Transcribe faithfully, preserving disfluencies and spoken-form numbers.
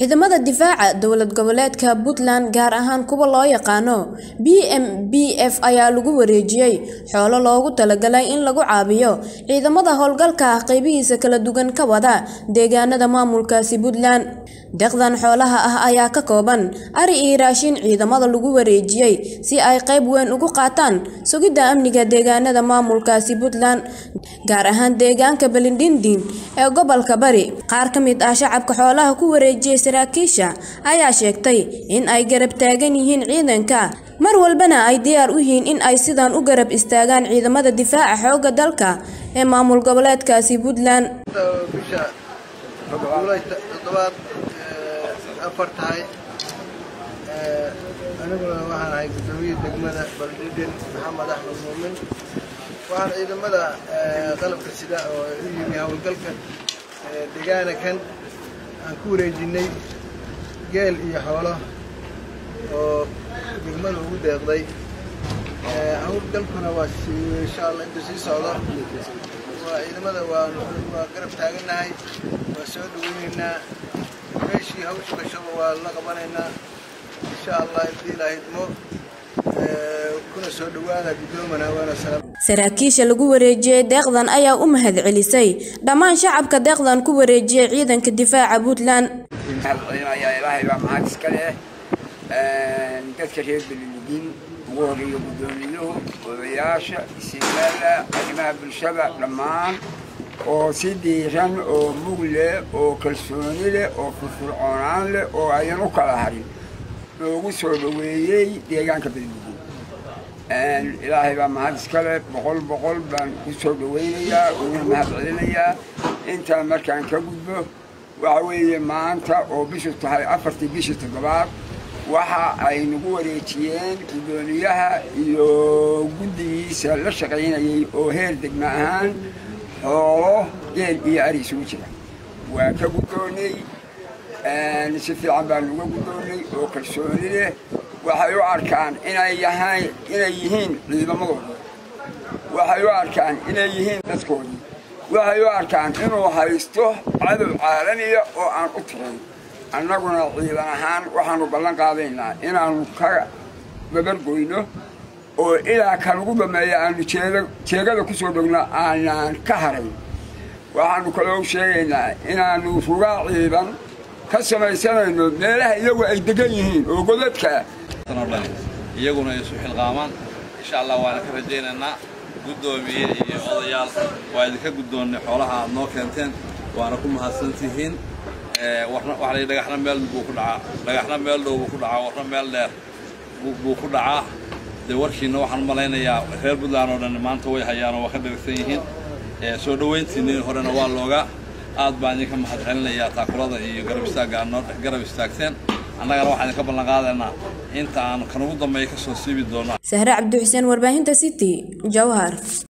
ciidamada difaaca dowlad goboleedka Puntland gaar ahaan kuwa loo yaqaano B M B F ayaa lagu wareejiyay xoolo loogu talagalay in lagu caabiyo ciidamada howlgalka qaybihiisa kala duwan ka wada deegaanada maamulkaasi Puntland. Deeqdan xoolaha ah ayaa ka kooban ari iyo raashin ciidamada lagu wareejiyay si ay qayb weyn uga qaataan sugidda amniga deegaanada maamulkaasi Puntland, gaar ahaan deegaanka Balindindin ee gobolka Bari. Qaar ka mid ah shacabka xoolaha ku wareejiyay saraakiisha ayaa sheegtay in ay garab taagan yihiin ciidanka, mar walbana ay diyaar u yihiin in ay sidaan u garab istaagaan ciidamada difaaca xoogga dalka ee maamul goboleedkaasi Puntland. afartahay ee aniguna waxaan ahay gudoomiye degmada Balindindin Maxamed Axmed Muumin. waxaan ciidamada qalabka sida oo u yimi hawlgalka deegaankan aan ku wareejinay geel iyo xoolo oo degmada ugu deeqday. hawlgalkuna waa insha Allah inta sii socdo waa ciidamada waa garab taaganahay, waa soo dhaweynaynaa meeshii hawsha ka shaqo waa la qabanaynaa insha Allah intii la hidmo kuna soo dhawaada gudoomana waana salaam. Saraakiisha lagu wareejiyay deeqdan ayaa u mahad celisay dhammaan shacabka deeqdan ku wareejiyay ciidanka difaaca Puntland. Ilaahay baa mahad iska leh dadka reer Balindindin ugu horeeya gudoomiyuhu odayaasha ismaala arrimaha bulshada dhammaan oo si diiran oo mug leh oo kalsooni leh oo firfircoonaan leh oo ayaan u kala harin loogu soo dhaweeyay deegaanka Balindindin. ilaahay baa mahad iska leh boqol boqol baan ku soo dhaweynayaa una mahad celinayaa. inta markaan ka gudbo waxa weeye maanta oo bishu tahay afartii bishii toddobaad waxa ay nagu wareejiyeen gudoomiyaha iyo guddigiisa la shaqaynayay oo heer degmo ahaan xoolo geel iyo ari isugu jira. waa ka guddoonay si fiican baan uga guddoonay oo kalsooni leh. waxay u arkaan inay yahay inay yihiin ciidamadooda, waxay u arkaan inay yihiin dadkoodii, waxay u arkaan inuu haysto cadow caalamiya oo aan u tirin. annaguna ciidan ahaan waxaanu ballan qaadaynaa inaanu ka babargoyno oo ilaa ka lagu dhameeyo aanu jeegada ku soo dhogno aanaan ka harayn. waxaanu kaloo sheegaynaa inaanu rugaa ciidan ka samaysanayno meelaha iyagu ay degan yihiin oo godadka iyaguna isu xilqaamaan. insha Allah waana ka rajaynaynaa gudoomiye iyo odayaal waa idinka guddoonnay xoolaha aad noo keenteen, waana ku mahadsantihiin. warna waxa la dhagaxna meel buu ku dhacaa, dhagaxna meel dhow buu ku dhacaa, warna meel dheer buu ku dhacaa. de warkiina waxaan malaynayaa reer Puntland oo dhan maanta way hayaan oo ka dhageysan yihiin. soo dhaweyntiina horena waa looga aad baan idinka mahad celinayaa taakulada iyo garab istaagga aad noo garab istaagteen. annagana waxaan idinka ballan qaadaynaa inta aan kan ugu dambeeya ka soo siibi doono. Sahra Cabdi Xuseen, warbaahinta City, Jawhar.